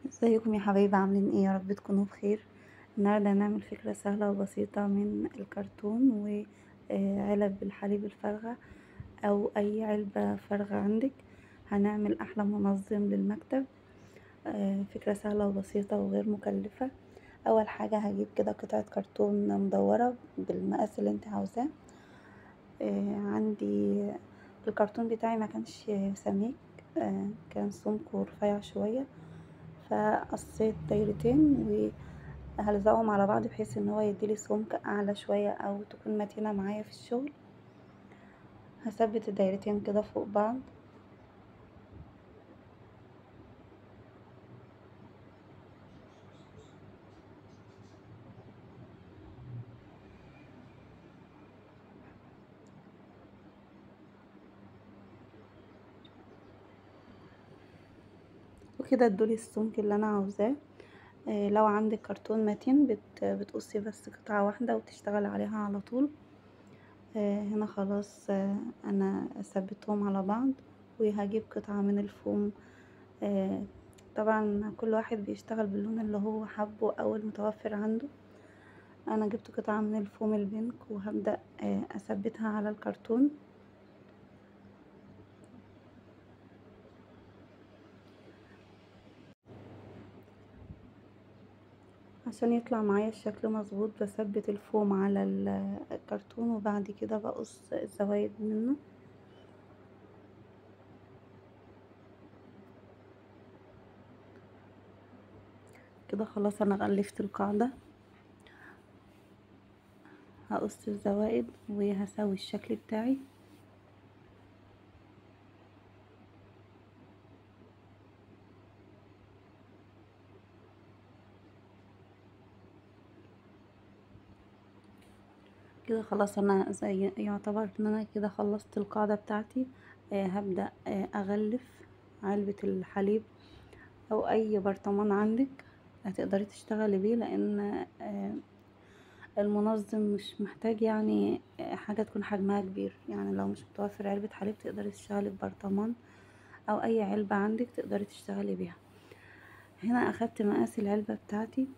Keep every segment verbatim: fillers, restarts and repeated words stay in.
ازيكم يا حبايبي، عاملين ايه؟ يا رب تكونوا بخير. النهارده هنعمل فكرة سهلة وبسيطة من الكرتون وعلب الحليب الفارغة او اي علبة فارغة عندك. هنعمل احلى منظم للمكتب. آه، فكرة سهلة وبسيطة وغير مكلفة. اول حاجة هجيب كده قطعة كرتون مدورة بالمقاس اللي انت عاوزاه. آه، عندي الكرتون بتاعي ما كانش سميك، آه، كان سمكه رفيع شوية، فقصيت دايرتين وهلزقهم على بعض بحيث ان هو يديلي سمك اعلى شوية او تكون متينة معايا في الشغل. هثبت الدايرتين كده فوق بعض. وكده ادولي السمك اللي انا عاوزاه. آه، لو عندك كرتون متين بت بتقصي بس قطعة واحدة وتشتغل عليها على طول. آه، هنا خلاص. آه، انا ثبتهم على بعض وهجيب قطعة من الفوم. آه، طبعا كل واحد بيشتغل باللون اللي هو حبه او المتوفر عنده. انا جبت قطعة من الفوم البينك وهبدأ آه، اثبتها على الكرتون عشان يطلع معايا الشكل مظبوط. بثبت الفوم على ال- الكرتون وبعد كده بقص الزوايد منه. كده خلاص انا غلفت القاعدة. هقص الزوائد وهسوي الشكل بتاعي. كده خلاص انا زي يعتبر ان انا كده خلصت القاعدة بتاعتي. آه هبدأ آه اغلف علبة الحليب او اي برطمان عندك هتقدري تشتغلي بيه، لان آه المنظم مش محتاج يعني حاجة تكون حجمها كبير. يعني لو مش متوفر علبة حليب تقدري تشتغلي ببرطمان او اي علبة عندك تقدري تشتغلي بيها. هنا اخدت مقاس العلبة بتاعتي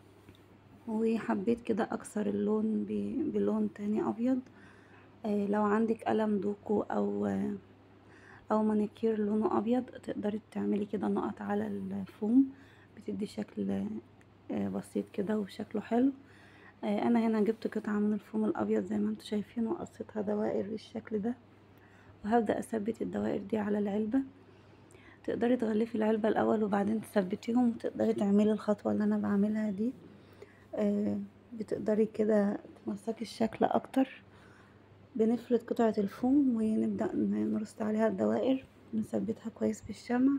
وحبيت كده اكسر اللون ب- بلون تاني ابيض. آه، لو عندك قلم دوكو او او مانيكير لونه ابيض تقدري تعملي كده نقط على الفوم، بتدي شكل آه، بسيط كده وشكله حلو. آه، انا هنا جبت قطعة من الفوم الابيض زي ما انتم شايفين وقصيتها دوائر بالشكل ده، وهبدأ اثبت الدوائر دي على العلبة. تقدري تغلفي العلبة الاول وبعدين تثبتيهم، وتقدري تعملي الخطوة اللي انا بعملها دي. آه، بتقدري كده تنسقي الشكل اكتر. بنفرد قطعة الفوم ونبدأ نرص عليها الدوائر، نثبتها كويس بالشمع.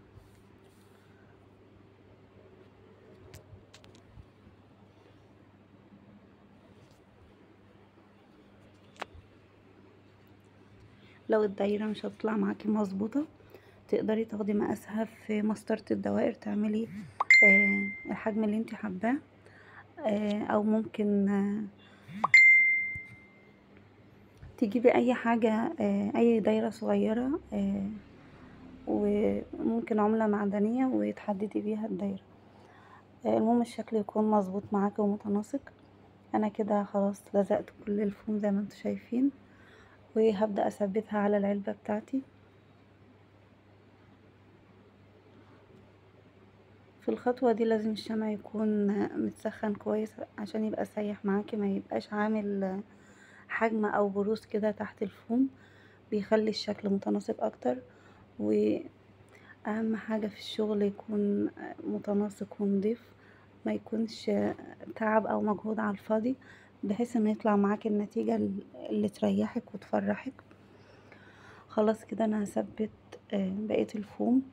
لو الدايرة مش هتطلع معاكي مظبوطة تقدري تاخدي مقاسها في مسطرة الدوائر، تعملي آه، الحجم اللي انت حباه. آه، او ممكن آه، تجيبي اي حاجة، آه، اي دايرة صغيرة، آه، وممكن عملة معدنية وتحددي بيها الدايرة. آه، المهم الشكل يكون مظبوط معاكي ومتناسق. انا كده خلاص لزقت كل الفوم زي ما انتم شايفين، وهبدأ اثبتها على العلبة بتاعتي. في الخطوة دي لازم الشمع يكون متسخن كويس عشان يبقى سايح معاكي، ما يبقاش عامل حجم او بروز كده تحت الفوم. بيخلي الشكل متناسق اكتر. واهم حاجة في الشغل يكون متناسق ونضيف، ما يكونش تعب او مجهود على الفاضي، بحيث ان يطلع معاكي النتيجة اللي تريحك وتفرحك. خلاص كده انا هثبت آه، بقية الفوم.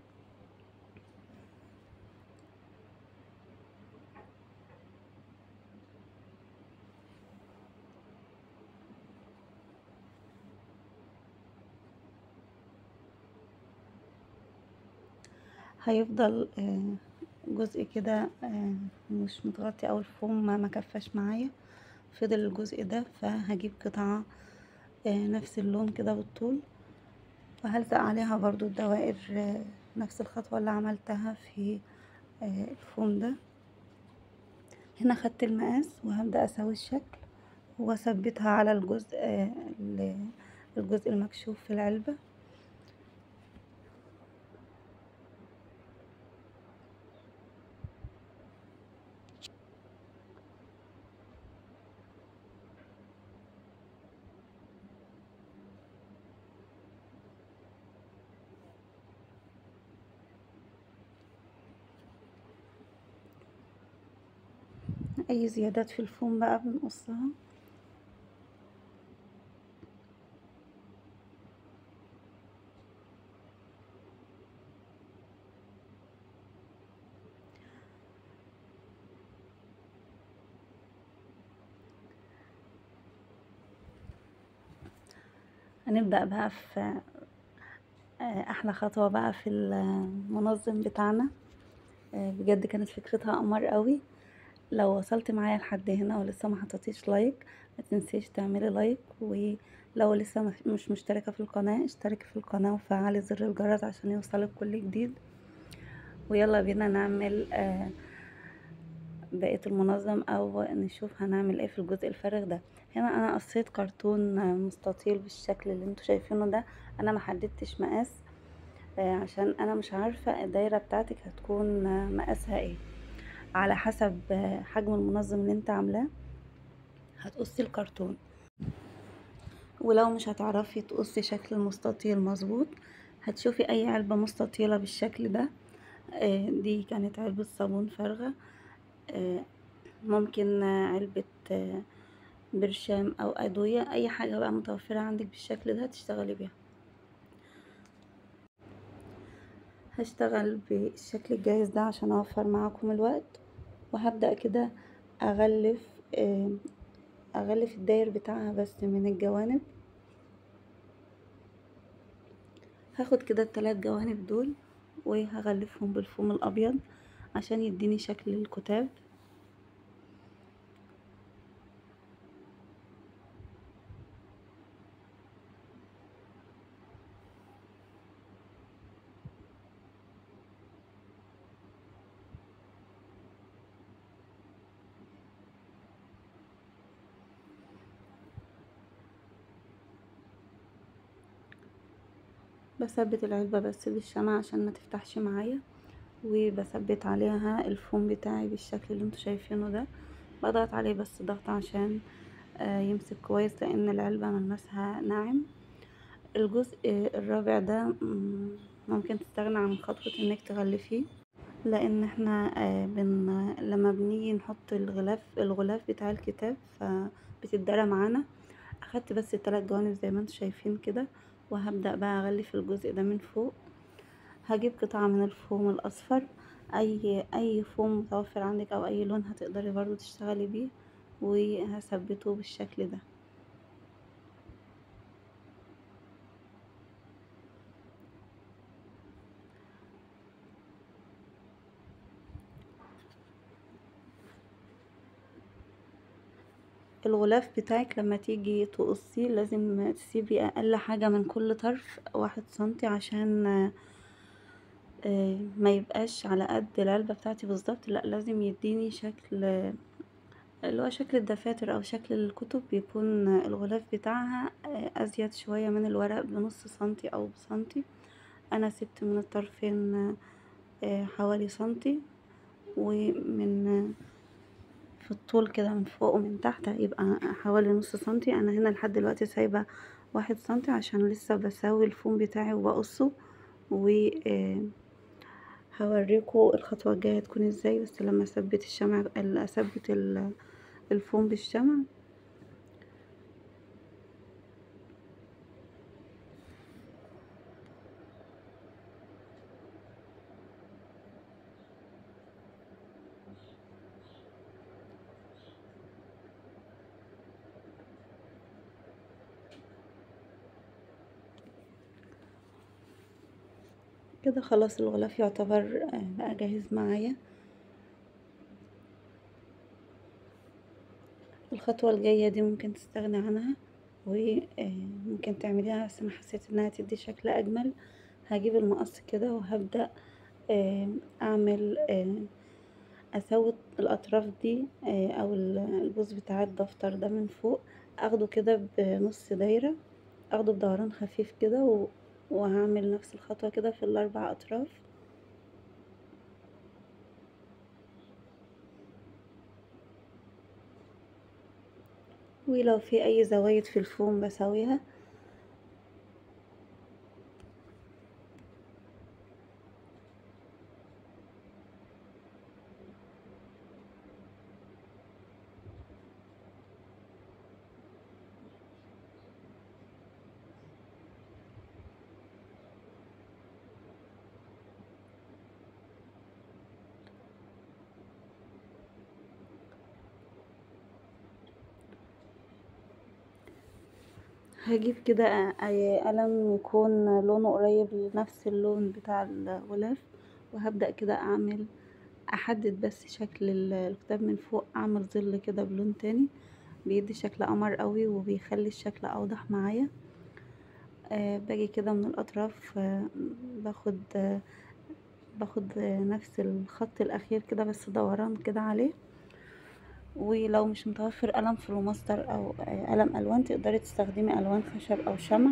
هيفضل آه، جزء كده آه، مش متغطي او الفوم ما مكفاش معايا، فضل الجزء ده. فهجيب قطعة آه، نفس اللون كده بالطول، وهلزق عليها برضو الدوائر، آه، نفس الخطوة اللي عملتها في آه، الفوم ده. هنا خدت المقاس وهبدأ اسوي الشكل واثبتها على الجزء آه، ال- الجزء المكشوف في العلبة. اي زيادات في الفوم بقى بنقصها. هنبدأ بقى في آه، احلى خطوة بقى في المنظم بتاعنا. آه، بجد كانت فكرتها قمر قوي. لو وصلت معايا لحد هنا ولسه ما حطيتيش لايك، ما تنسيش تعملي لايك، ولو لسه مش مش مشتركة في القناة اشتركي في القناة وفعلي زر الجرس عشان يوصلك كل جديد. ويلا بينا نعمل آه، بقية المنظم او نشوف هنعمل ايه في الجزء الفارغ ده. هنا انا قصيت كرتون آه، مستطيل بالشكل اللي انتوا شايفينه ده. انا ما حددتش مقاس آه، عشان انا مش عارفة الدايرة بتاعتك هتكون آه، مقاسها ايه. على حسب آه، حجم المنظم اللي انت عاملاه هتقصي الكرتون. ولو مش هتعرفي تقصي شكل المستطيل مظبوط، هتشوفي اي علبة مستطيلة بالشكل ده. آه، دي كانت علبة صابون فارغة. آه، ممكن آه، علبة آه، برشام او ادوية، اي حاجة بقى متوفرة عندك بالشكل ده تشتغلي بيها. هشتغل بالشكل الجاهز ده عشان اوفر معاكم الوقت. وهبدأ كده اغلف آه، اغلف الداير بتاعها بس من الجوانب. هاخد كده التلات جوانب دول وهغلفهم بالفوم الابيض عشان يديني شكل الكتاب. بثبت العلبة بس بالشمع عشان ما تفتحش معايا، وبثبت عليها الفوم بتاعي بالشكل اللي انتوا شايفينه ده. بضغط عليه بس ضغط عشان آه، يمسك كويس لان العلبة ملمسها ناعم. الجزء الرابع ده مم، ممكن تستغنى عن خطوة انك تغلفيه، لان احنا آه، بن لما بنيجي نحط الغلاف الغلاف بتاع الكتاب فبتتدرى معانا. اخدت بس الثلاث جوانب زي ما انتم شايفين كده، وهبدأ بقى اغلف الجزء ده من فوق. هجيب قطعة من الفوم الاصفر، اي اي فوم متوفر عندك او اي لون هتقدري برضو تشتغلي بيه، وهثبته بالشكل ده. الغلاف بتاعك لما تيجي تقصيه لازم تسيبي اقل حاجة من كل طرف واحد سنتي عشان آه، ما يبقاش على قد العلبة بتاعتي بالظبط. لا، لازم يديني شكل اللي هو شكل الدفاتر او شكل الكتب، بيكون الغلاف بتاعها آه، ازيد شوية من الورق بنص سنتي او بسنتي. انا سبت من الطرفين آه، حوالي سنتي، ومن في الطول كده من فوق ومن تحت هيبقى حوالي نص سنتي. انا هنا لحد دلوقتي سايبة واحد سنتي عشان لسه بسوي الفوم بتاعي وبقصه. وهوريكم الخطوة الجاية تكون ازاي، بس لما اثبت الشمع اثبت ال- الفوم بالشمع. كده خلاص الغلاف يعتبر آه، بقى جاهز معايا. الخطوة الجاية دي ممكن تستغني عنها وممكن تعمليها، بس انا حسيت انها تدي شكل اجمل. هجيب المقص كده وهبدأ آه، اعمل آه، اسوي الاطراف دي آه، او ال- البوز بتاع الدفتر ده من فوق، اخده كده بنص دايرة، اخده بدوران خفيف كده و... وهعمل نفس الخطوة كده في الاربع اطراف. ولو في اي زوايد في الفوم بسويها. هجيب كده اي قلم يكون لونه قريب لنفس اللون بتاع الغلاف، وهبدأ كده اعمل احدد بس شكل ال- الكتاب من فوق، اعمل ظل كده بلون تاني بيدي شكل قمر قوي وبيخلي الشكل اوضح معايا. آه باجي كده من الاطراف، آه باخد آه باخد آه نفس الخط الاخير كده بس دوران كده عليه. ولو مش متوفر قلم فلوماستر او آه قلم الوان، تقدري تستخدمي الوان خشب او شمع.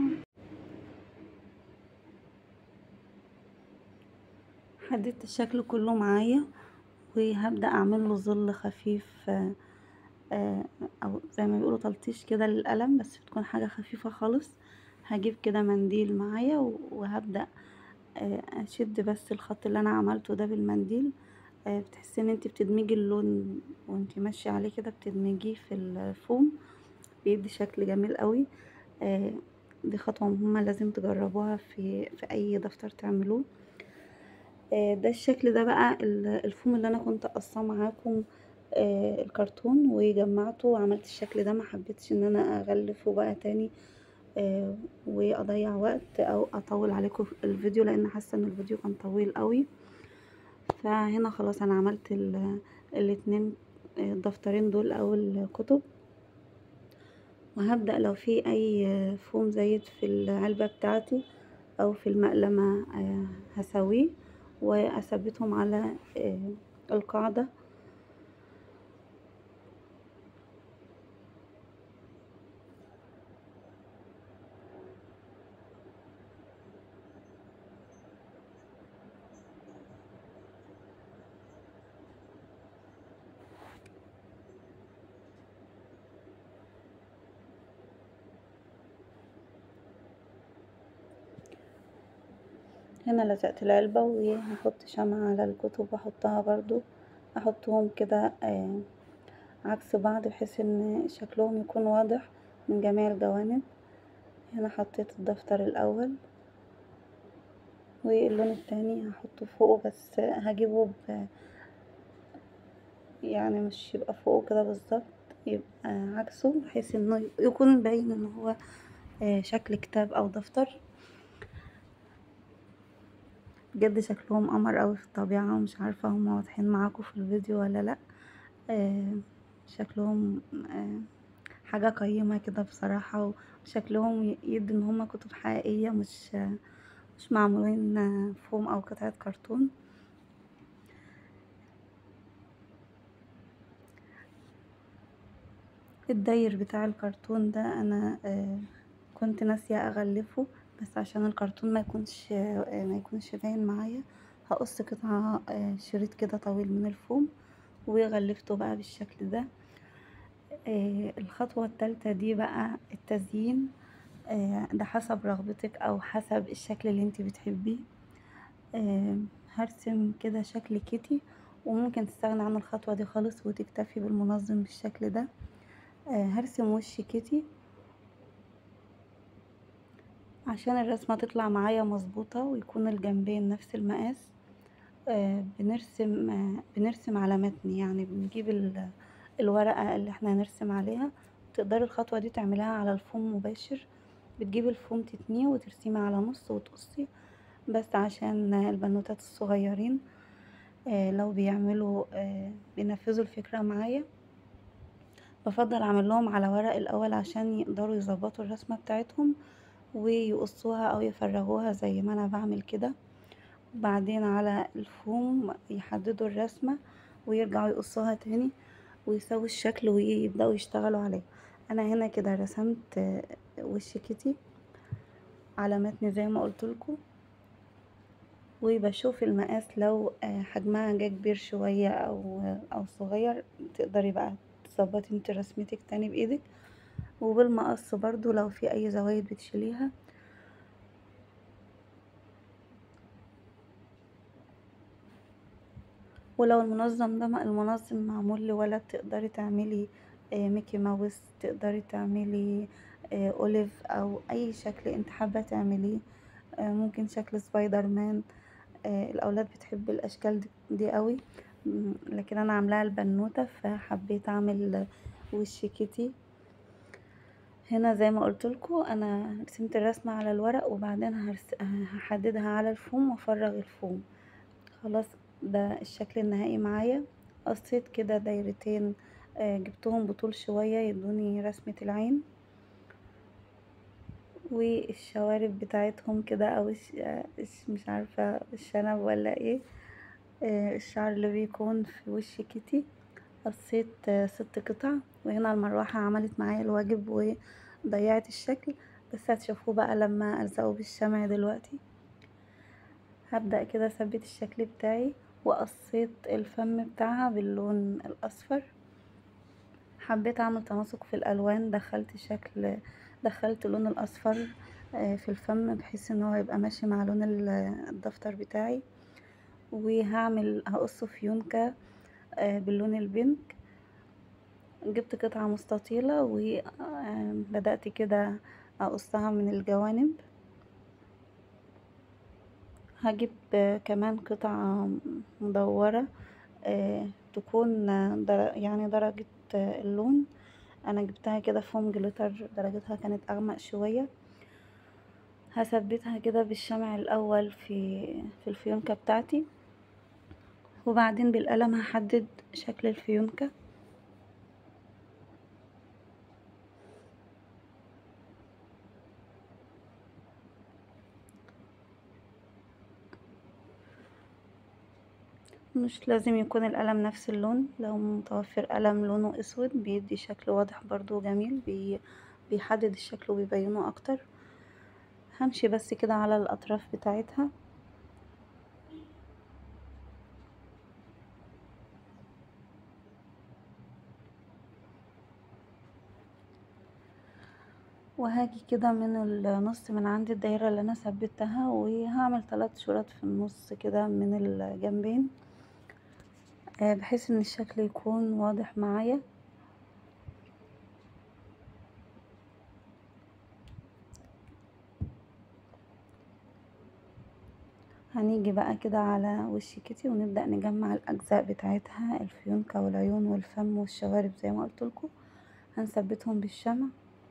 حددت الشكل كله معايا، وهبدأ اعمل له ظل خفيف، آه، آه، او زي ما بيقولوا تلطيش كده للقلم، بس بتكون حاجة خفيفة خالص. هجيب كده منديل معايا و- وهبدأ آه، اشد بس الخط اللي انا عملته ده بالمنديل. آه، بتحسي ان انت بتدمجي اللون وانت ماشية عليه كده، بتدمجيه في الفوم، بيدي شكل جميل قوي. آه، دي خطوة مهمة لازم تجربوها في في اي دفتر تعملوه. آه، ده الشكل ده بقى ال- الفوم اللي انا كنت قصاه معاكم، آه، الكرتون، وجمعته وعملت الشكل ده. ما حبيتش ان انا اغلفه بقى تاني آه، واضيع وقت او اطول عليكم في الفيديو، لان حاسه ان الفيديو كان طويل قوي. فهنا خلاص انا عملت ال- الاتنين آه، الدفترين دول او الكتب. وهبدأ لو في اي فوم زايد في العلبة بتاعتي او في المقلمة آه، هسويه واثبتهم على آه، القاعدة. هنا لزقت العلبة، وهحط شمعة على الكتب واحطها برضو، احطهم كده آه، عكس بعض بحيث ان شكلهم يكون واضح من جميع الجوانب. هنا حطيت الدفتر الاول، واللون التاني هحطه فوقه، بس هجيبه ب... يعني مش يبقى فوقه كده بالظبط، يبقى عكسه بحيث انه يكون باين ان هو آه، شكل كتاب او دفتر. بجد شكلهم قمر قوي في الطبيعة، ومش عارفة هما واضحين معاكم في الفيديو ولا لا. آه، شكلهم آه، حاجة قيمة كده بصراحة، وشكلهم ي- يدي ان هما كتب حقيقية، مش مش معمولين آه، فوم او قطعة كرتون. الداير بتاع الكرتون ده انا آه، كنت ناسية اغلفه، بس عشان الكرتون ما يكونش آه، ما يكونش باين معايا، هقص قطعة آه، شريط كده طويل من الفوم وغلفته بقى بالشكل ده. آه، الخطوة التالتة دي بقى التزيين. آه، ده حسب رغبتك او حسب الشكل اللي انت بتحبيه. آه، هرسم كده شكل كيتي، وممكن تستغنى عن الخطوة دي خالص وتكتفي بالمنظم بالشكل ده. آه، هرسم وش كيتي عشان الرسمة تطلع معايا مظبوطة ويكون الجنبين نفس المقاس. آه، بنرسم آه، بنرسم على متن، يعني بنجيب ال- الورقة اللي احنا هنرسم عليها. تقدري الخطوة دي تعمليها على الفوم مباشر، بتجيبي الفوم تتنيه وترسمي على نص وتقصي، بس عشان البنوتات الصغيرين آه، لو بيعملوا آه، بينفذوا الفكرة معايا، بفضل اعمل لهم على ورق الاول عشان يقدروا يظبطوا الرسمة بتاعتهم ويقصوها او يفرغوها زي ما انا بعمل كده. بعدين على الفوم يحددوا الرسمة ويرجعوا يقصوها تاني ويسووا الشكل ويبدأوا يشتغلوا عليه. انا هنا كده رسمت آه، وش كيتي على متن زي ما قلتلكوا، وبشوف المقاس لو آه، حجمها جه كبير شوية او او صغير تقدري بقى تظبطي انت رسمتك تاني بايدك، وبالمقص برضو لو في اي زوايد بتشيليها. ولو المنظم ده المنظم معمول لولد تقدري تعملي آه، ميكي ماوس، تقدري تعملي آه، اوليف او اي شكل انت حابة تعمليه. آه، ممكن شكل سبايدر مان. آه، الاولاد بتحب الاشكال دي, دي قوي. م، لكن انا عاملاها البنوتة فحبيت اعمل وش كيتي. هنا زي ما قلتلكوا انا رسمت الرسمة على الورق وبعدين هرس... هحددها على الفوم وافرغ الفوم. خلاص، ده الشكل النهائي معايا. قصيت كده دايرتين آه، جبتهم بطول شوية يدوني رسمة العين والشوارب بتاعتهم كده، او الش- آه، الش- مش عارفة الشنب ولا ايه. آه، الشعر اللي بيكون في وش كيتي. قصيت آه، ست قطع، وهنا المروحة عملت معايا الواجب وضيعت الشكل، بس هتشوفوه بقى لما ألزقه بالشمع دلوقتي. هبدأ كده اثبت الشكل بتاعي، وقصيت الفم بتاعها باللون الاصفر. حبيت اعمل تناسق في الالوان، دخلت شكل دخلت اللون الاصفر آه، في الفم بحيث ان هو يبقى ماشي مع لون ال- الدفتر بتاعي. وهعمل هقصه فيونكة آه، باللون البينك. جبت قطعة مستطيلة وبدأت كده اقصها من الجوانب. هجيب آه، كمان قطعة مدورة آه، تكون آه، در... يعني درجة آه، اللون. انا جبتها كده فوم جليتر، درجتها كانت اغمق شوية. هثبتها كده بالشمع الاول في في الفيونكة بتاعتي، وبعدين بالقلم هحدد شكل الفيونكة. مش لازم يكون القلم نفس اللون، لو متوفر قلم لونه اسود بيدي شكل واضح برضو جميل، بي... بيحدد الشكل وبيبينه اكتر. همشي بس كده على الاطراف بتاعتها. وهاجي كده من النص من عند الدايرة اللي انا ثبتها، وهعمل ثلاث شرط في النص كده من الجنبين آه، بحيث ان الشكل يكون واضح معايا. هنيجي بقى كده على وش كيتي ونبدأ نجمع الأجزاء بتاعتها، الفيونكة والعيون والفم والشوارب زي ما قلتلكوا. هنثبتهم بالشمع.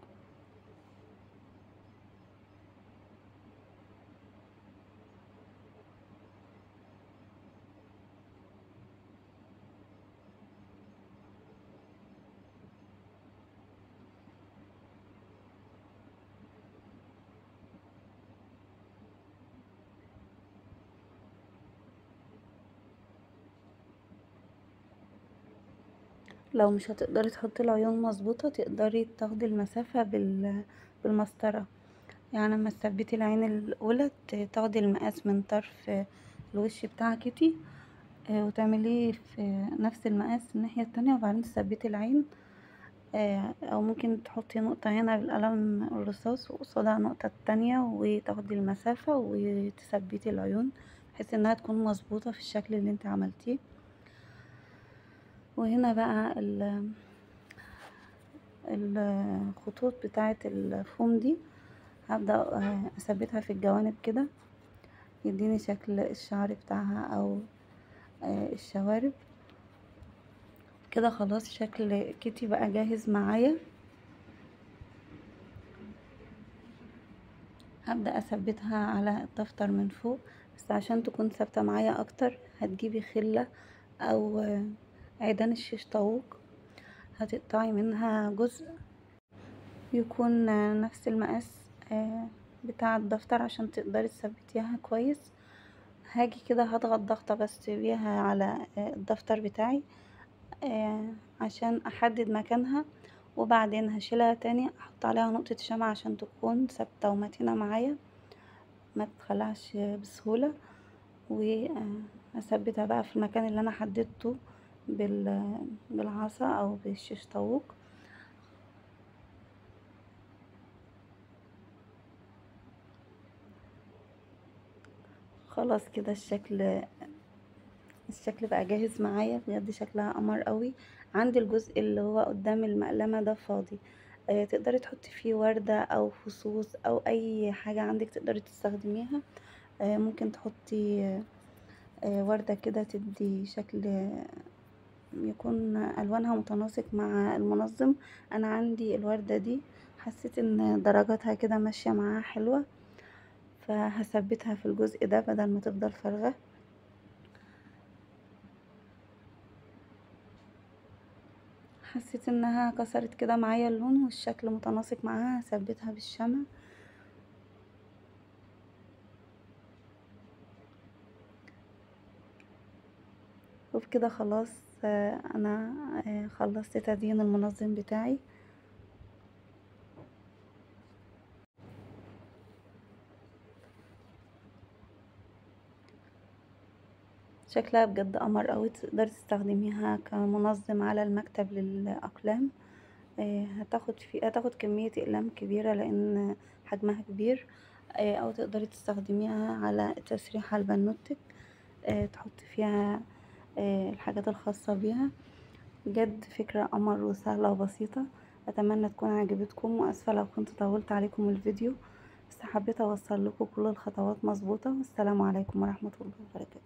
لو مش هتقدري تحطي العيون مظبوطة تقدري تاخدي المسافة بال بالمسطرة. يعني لما تثبتي العين الأولى ت- تاخدي المقاس من طرف الوش بتاع كيتي آه، وتعمليه في نفس المقاس الناحية التانية، وبعدين تثبتي العين. آه، او ممكن تحطي نقطة هنا بالقلم الرصاص وقصادها النقطة التانية وتاخدي المسافة وتثبتي العيون بحيث انها تكون مظبوطة في الشكل اللي انت عملتيه. وهنا بقى ال- الخطوط بتاعة الفوم دي هبدأ آه، اثبتها في الجوانب كده يديني شكل الشعر بتاعها او آه، الشوارب. كده خلاص شكل كيتي بقى جاهز معايا. هبدأ اثبتها على الدفتر من فوق، بس عشان تكون ثابتة معايا اكتر هتجيبي خلة او عيدان الشيش طاووق، هتقطعي منها جزء يكون نفس المقاس آه، بتاع الدفتر عشان تقدري تثبتيها كويس. هاجي كده هضغط ضغطة بس بيها على الدفتر بتاعي آه عشان احدد مكانها، وبعدين هشيلها تاني احط عليها نقطة شمع عشان تكون ثابتة ومتينة معايا ما تتخلعش بسهولة، وهثبتها بقى في المكان اللي انا حددته بال- بالعصا او بالشيش طاووق. خلاص كده الشكل الشكل بقى جاهز معايا، بجد شكلها قمر قوي. عندي الجزء اللي هو قدام المقلمة ده فاضي، آه تقدري تحطي فيه وردة او فصوص او اي حاجة عندك تقدري تستخدميها. آه ممكن تحطي آه وردة كده تدي شكل يكون الوانها متناسق مع المنظم. انا عندي الوردة دي حسيت ان درجاتها كده ماشية معاها حلوة، فهثبتها في الجزء ده بدل ما تفضل فارغة. حسيت انها كسرت كده معايا اللون والشكل متناسق معاها، هثبتها بالشمع. وبكده خلاص آه، انا آه، خلصت تزيين المنظم بتاعي. شكلها بجد قمر قوي، تقدري تستخدميها كمنظم على المكتب للاقلام. آه، هتاخد في هتاخد كمية اقلام كبيرة لان حجمها كبير. آه، او تقدري تستخدميها على تسريحة لبنوتك، آه، تحطي فيها آه، الحاجات الخاصة بيها. بجد فكرة قمر وسهلة وبسيطة. اتمنى تكون عجبتكم، واسفة لو كنت طولت عليكم الفيديو، بس حبيت اوصل لكم كل الخطوات مظبوطة. والسلام عليكم ورحمة الله وبركاته.